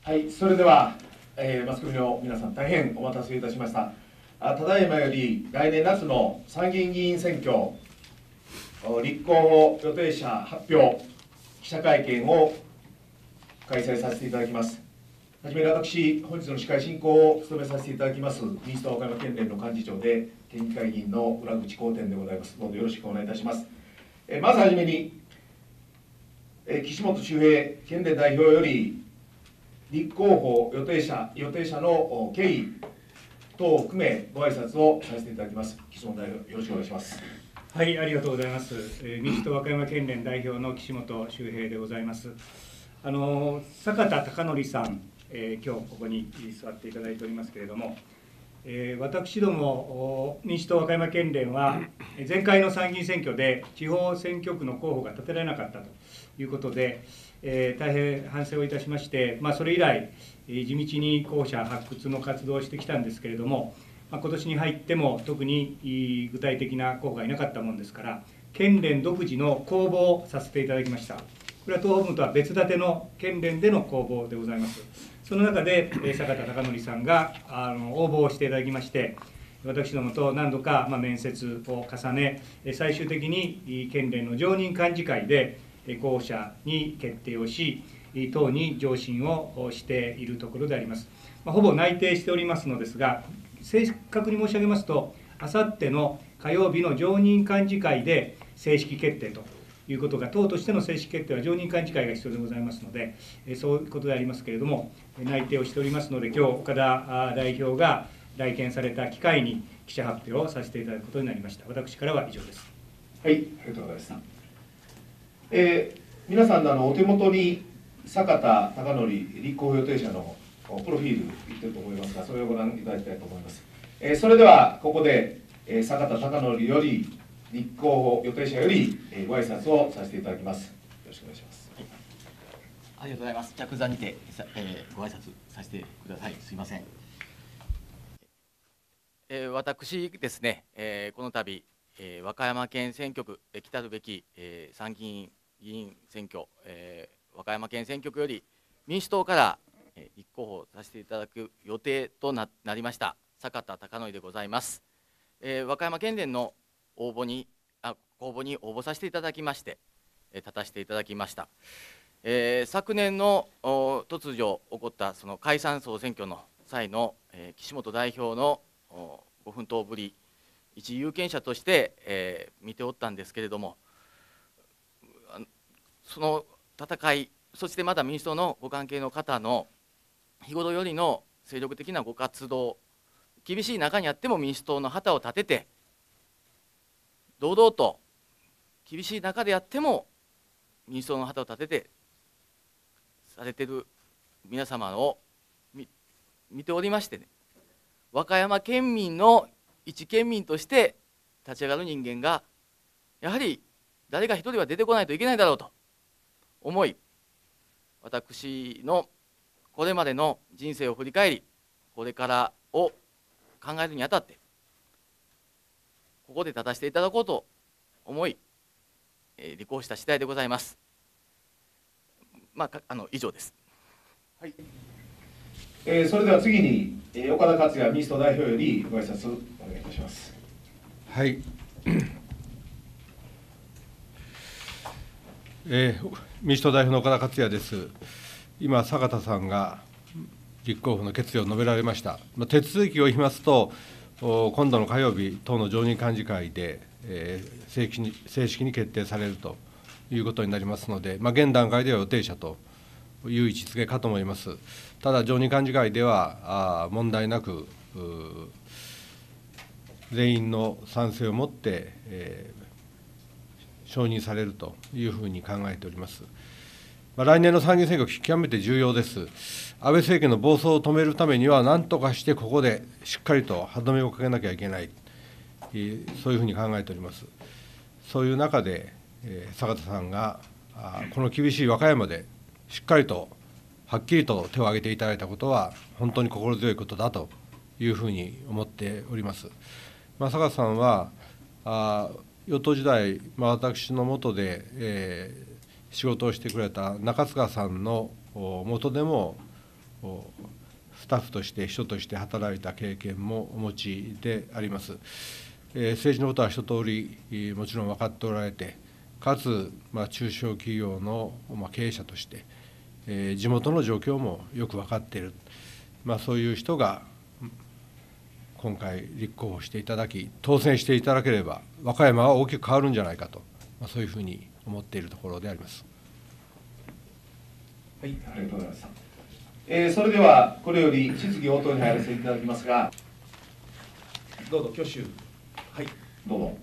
はい、それでは、マスコミの皆さん、大変お待たせいたしました。ただいまより来年夏の参議院議員選挙立候補予定者発表記者会見を開催させていただきます。はじめに私、本日の司会進行を務めさせていただきます民主党和歌山県連の幹事長で県議会議員の浦口光天でございます。どうぞよろしくお願いいたします。まずはじめに、岸本周平県連代表より立候補予定者の経緯等を含めご挨拶をさせていただきます。岸本代表、よろしくお願いします。 はい、ありがとうございます。民主党和歌山県連代表の岸本周平でございます。坂田孝則さん、今日ここに座っていただいておりますけれども、私ども民主党和歌山県連は前回の参議院選挙で地方選挙区の候補が立てられなかったということで、大変反省をいたしまして、それ以来地道に候補者発掘の活動をしてきたんですけれども、今年に入っても特に具体的な候補がいなかったものですから、県連独自の公募をさせていただきました。これは党本部とは別立ての県連での公募でございます。その中で坂田孝則さんが応募をしていただきまして、私どもと何度か面接を重ね、最終的に県連の常任幹事会で候補者に決定をし、党に上申をしているところであります。ほぼ内定しておりますのですが、正確に申し上げますと、あさっての火曜日の常任幹事会で正式決定ということが、党としての正式決定は常任幹事会が必要でございますので、そういうことでありますけれども、内定をしておりますので、今日岡田代表が来県された機会に記者発表をさせていただくことになりました。私からは以上です。 はい、ありがとうございました。皆さんのお手元に坂田孝則立候補予定者のプロフィール言ってると思いますが、それをご覧いただきたいと思います。それではここで坂田孝則より立候補予定者よりご挨拶をさせていただきます。よろしくお願いします。 はい、ありがとうございます。着座にてご挨拶させてください。すいません。私ですね、この度和歌山県選挙区来たるべき参議院議員選挙、和歌山県選挙区より民主党から立候補させていただく予定となりました坂田孝則でございます。和歌山県連の公募に応募させていただきまして立たせていただきました。昨年の突如起こったその解散総選挙の際の岸本代表のご奮闘ぶり、一有権者として、見ておったんですけれども、その戦い、そしてまだ民主党のご関係の方の日頃よりの精力的なご活動、厳しい中にあっても民主党の旗を立てて、堂々と厳しい中であっても民主党の旗を立ててされている皆様を見ておりましてね、和歌山県民の一県民として立ち上がる人間がやはり誰か一人は出てこないといけないだろうと思い、私のこれまでの人生を振り返り、これからを考えるにあたってここで立たせていただこうと思い、立候補した次第でございます。以上です。 はい。それでは次に岡田克也民主党代表よりご挨拶お願いいたします。 はい。民主党代表の岡田克也です。今、坂田さんが立候補の決意を述べられました。手続きを言いますと、今度の火曜日、党の常任幹事会で、正式に決定されるということになりますので、現段階では予定者という位置づけかと思います。ただ、常任幹事会では問題なく、全員の賛成をもって、承認されるというふうに考えております。来年の参議院選挙、極めて重要です。安倍政権の暴走を止めるためには、なんとかしてここでしっかりと歯止めをかけなきゃいけない、そういうふうに考えております。そういう中で、坂田さんがこの厳しい和歌山でしっかりとはっきりと手を挙げていただいたことは、本当に心強いことだというふうに思っております。坂田さんは与党時代、私の下で、仕事をしてくれた中塚さんの下でもスタッフとして秘書として働いた経験もお持ちであります。政治のことは一通りもちろん分かっておられて、かつ、中小企業の経営者として、地元の状況もよく分かっている、そういう人が今回、立候補していただき、当選していただければ、和歌山は大きく変わるんじゃないかと、そういうふうに思っているところであります。 はい、ありがとうございました。それでは、これより質疑応答に入らせていただきますが、どうぞ、挙手。はい、どうぞ。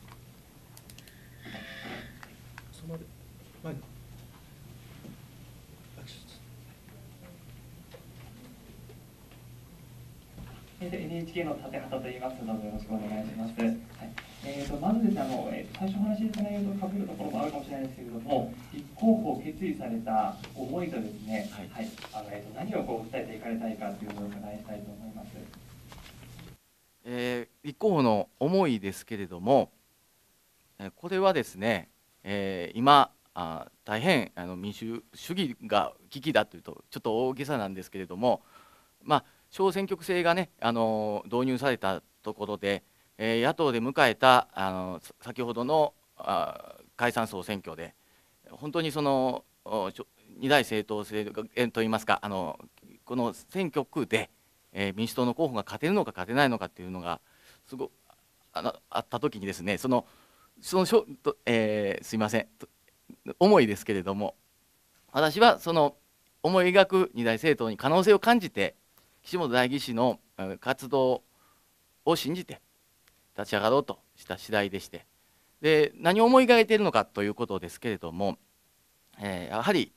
NHK の立畑と言います。どうぞよろしくお願いします。はい、まずですね、最初お話しした内容と被るところもあるかもしれないですけれども、立候補を決意された思いとですね、何を訴えていかれたいかというのをお伺いしたいと思います。 立候補の思いですけれども、これはですね、今大変民主主義が危機だというとちょっと大げさなんですけれども、小選挙区制がね導入されたところで、野党で迎えた先ほどの解散総選挙で本当にその二大政党制といいますかこの選挙区で、民主党の候補が勝てるのか勝てないのかっていうのがすごあった時にですねすいません思いですけれども、私はその思い描く二大政党に可能性を感じて岸本代議士の活動を信じて立ち上がろうとした次第でして、で何を思い描いているのかということですけれども、やはり、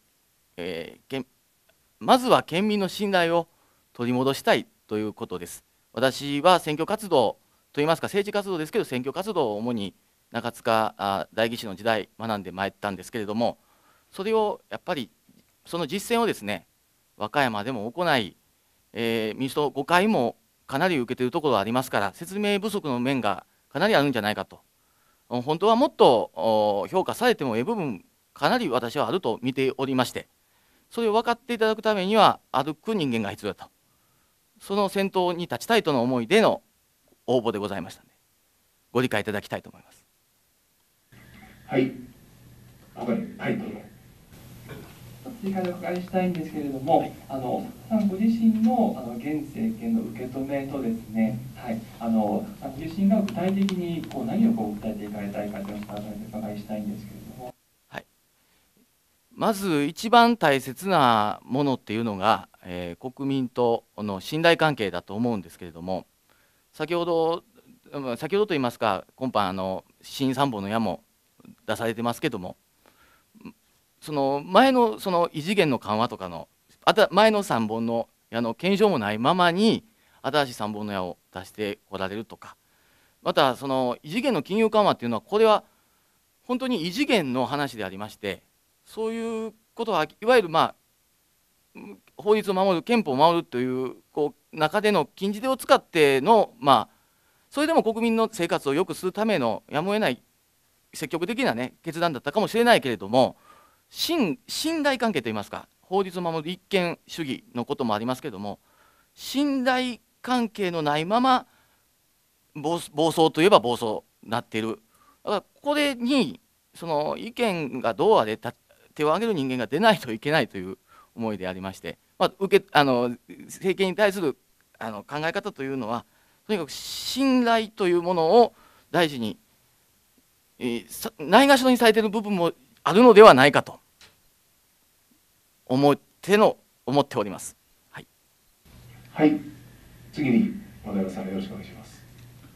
まずは県民の信頼を取り戻したいということです。私は選挙活動といいますか政治活動ですけど選挙活動を主に中塚代議士の時代学んでまいったんですけれども、それをやっぱりその実践をですね和歌山でも行い、民主党誤解もかなり受けているところがありますから説明不足の面がかなりあるんじゃないかと、本当はもっと評価されても部分かなり私はあると見ておりまして、それを分かっていただくためには歩く人間が必要だと、その先頭に立ちたいとの思いでの応募でございましたのでご理解いただきたいと思います。 はい、はい、どうぞ。 追加でお伺いしたいんですけれども、さんご自身の現政権の受け止めとですね、ご自身が具体的に何を訴えていかれたいかというのを改めてお伺いしたいんですけれども。 まず一番大切なものっていうのが、国民との信頼関係だと思うんですけれども、先ほどといいますか今般新3本の矢も出されてますけども、その前のその異次元の緩和とかの前の3本の矢の検証もないままに新しい3本の矢を出してこられるとか、またその異次元の金融緩和っていうのはこれは本当に異次元の話でありまして、そういうことはいわゆる法律を守る憲法を守るという中での禁じ手を使ってのそれでも国民の生活を良くするためのやむを得ない積極的な決断だったかもしれないけれども、信頼関係といいますか法律を守る立憲主義のこともありますけれども、信頼関係のないまま暴走といえば暴走になっている。だからこれにその意見がどうあれ手を挙げる人間が出ないといけないという思いでありまして、政権に対する考え方というのはとにかく信頼というものを大事に、ないがしろにされている部分もあるのではないかと思っております。はい、 はい、次に小田さんよろしくお願いします。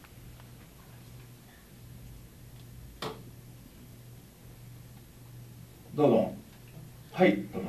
どうぞ。はい、どうぞ。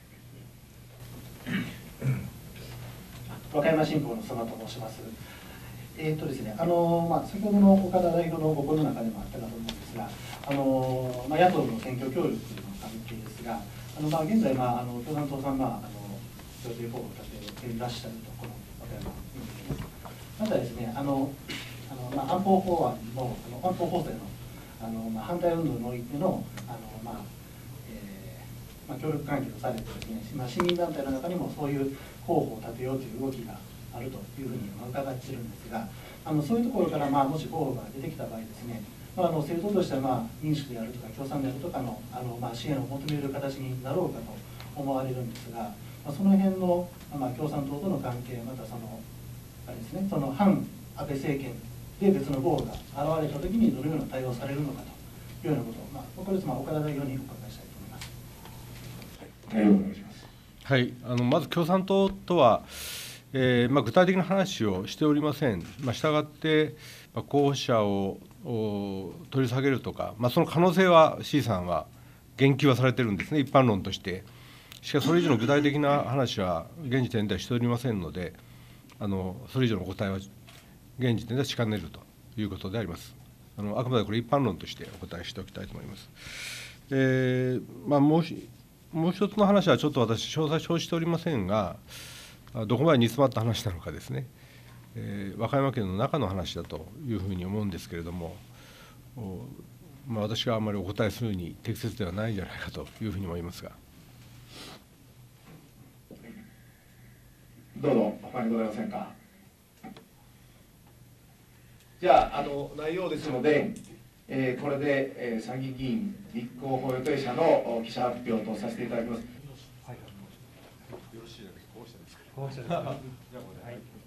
和歌山新報の曽我と申します。ですね、先ほどの岡田代表のご声の中でもあったかと思うんですが、野党の選挙協力の関係ですが、現在、共産党さんが協定候補を立てていらっしゃるところ和歌山です。またですね、安保法案の安保法制の反対運動においての協力関係をされてですね、市民団体の中にもそういう候補を立てようという動きがあるというふうに伺っているんですが、そういうところからもし候補が出てきた場合ですね、政党としては民主であるとか共産であるとかの支援を求める形になろうかと思われるんですが、その辺の共産党との関係、またあれですね、その反安倍政権で別の候補が現れたときにどのような対応をされるのかというようなことを、これです岡田代表にお伺いしたいと思います。 対応お願いします。 はい、まず共産党とは、具体的な話をしておりません。したがって、候補者を取り下げるとか、その可能性は C さんは言及はされてるんですね、一般論として。しかし、それ以上の具体的な話は現時点ではしておりませんので、それ以上のお答えは現時点ではしかねるということであります。あくまでこれ一般論としてお答えしておきたいと思います。もう一つの話はちょっと私詳細承知しておりませんが、どこまで煮詰まった話なのかですね、和歌山県の中の話だというふうに思うんですけれども、私があまりお答えするに適切ではないんじゃないかというふうに思いますが。 どうぞ、他にございませんか。じゃあ、内容ですので、これで、参議院議員立候補予定者の記者発表とさせていただきます。 はい。よろしいですか。候補者ですか。はい。